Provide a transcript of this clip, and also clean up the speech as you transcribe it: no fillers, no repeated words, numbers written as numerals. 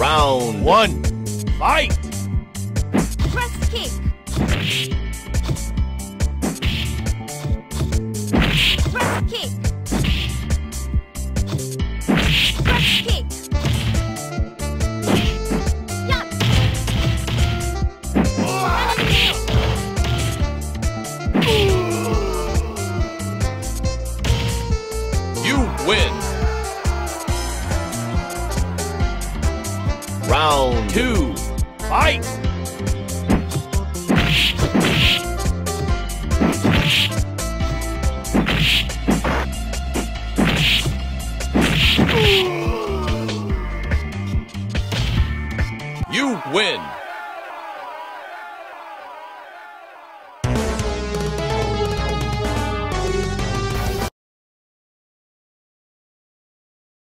Round 1. Fight! Press kick. Press kick. Press kick. Yuck. You win! Round 2. Fight! You win!